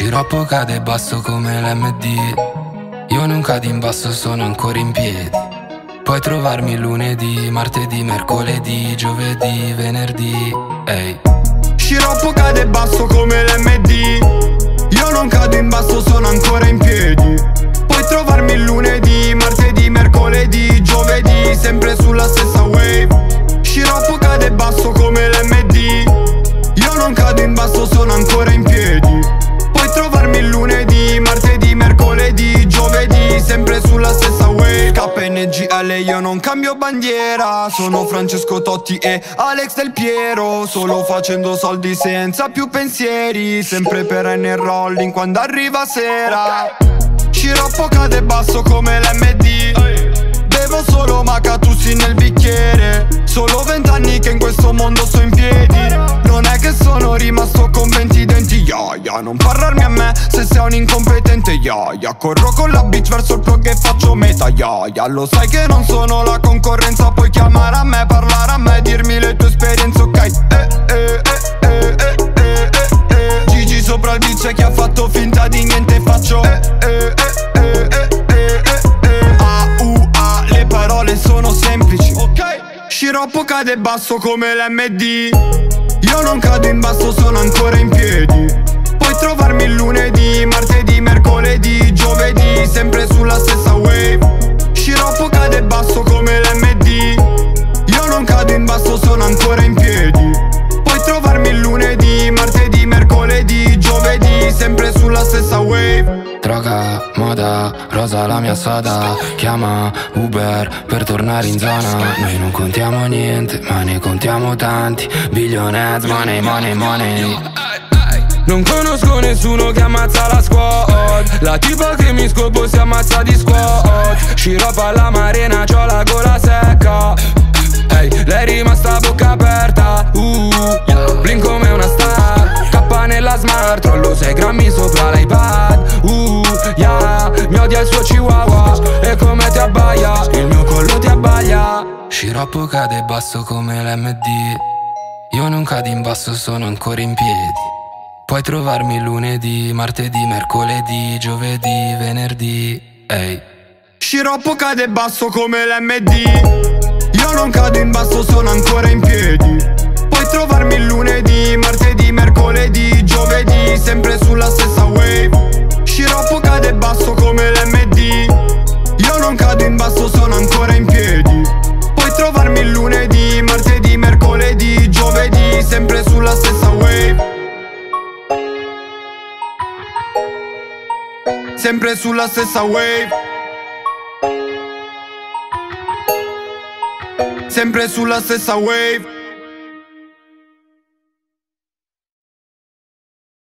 Sciroppo cade basso come l'MD. Io non cado in basso, sono ancora in piedi. Puoi trovarmi lunedì, martedì, mercoledì, giovedì, venerdì. Ehi. Sciroppo cade basso come l'MD. Io non cado in basso, sono ancora in piedi. Puoi trovarmi il lunedì, martedì, mercoledì, giovedì, sempre sulla stessa wave. Sciroppo cade basso come l'MD. Io non cado in basso, sono ancora in piedi. Puoi trovarmi il lunedì, martedì, mercoledì, giovedì, sempre sulla stessa wave. KNGL, io non cambio bandiera. Sono Francesco Totti e Alex Del Piero. Solo facendo soldi senza più pensieri. Sempre perenne rolling quando arriva sera. Sciroppo cade basso come l'MD. Bevo solo Macatussi nel bicchiere. Solo 20 anni che in questo mondo sto in piedi. Non è che sono rimasto con 20 denti. Ya, non parlarmi a me se sei un incompetente. Ya, corro con la bitch verso il plug e faccio meta. Ya, lo sai che non sono la concorrenza. Puoi chiamare a me, parlare a me, dirmi le tue esperienze, ok? Gigi sopra il beat, c'è chi ha fatto finta di niente. Faccio le parole sono semplici, ok? Sciroppo cade basso come l'MD. Io non cado in basso, sono ancora in piedi. Puoi trovarmi il lunedì, martedì, mercoledì, giovedì, sempre sulla stessa wave. Sciroppo cade basso come l'MD. Io non cado in basso, sono ancora in piedi. Puoi trovarmi il lunedì, martedì, mercoledì, giovedì, sempre sulla stessa wave. Droga, moda, rosa la mia strada. Chiama Uber per tornare in zona. Noi non contiamo niente, ma ne contiamo tanti. Billionaires, money, money, money. Non conosco nessuno che ammazza la squad. La tipa che mi scopo si ammazza di squad. Sciroppo alla marina, c'ho la gola secca. Ehi, lei è rimasta a bocca aperta. Blink come una star. K nella smart, rollo 6 grammi sopra l'iPad. Mi odia il suo chihuahua. E come ti abbaia, il mio collo ti abbaglia. Sciroppo cade basso come l'MD. Io non cado in basso, sono ancora in piedi. Puoi trovarmi lunedì, martedì, mercoledì, giovedì, venerdì. Ehi. Sciroppo cade basso come l'MD. Io non cado in basso, sono ancora in piedi. Puoi trovarmi il lunedì, martedì, mercoledì, giovedì, sempre sulla stessa wave. Sciroppo cade basso come l'MD. Io non cado in basso, sono ancora in piedi. Puoi trovarmi il lunedì, martedì, mercoledì, giovedì, sempre sulla stessa wave. Sempre sulla stessa wave. Sempre sulla stessa wave.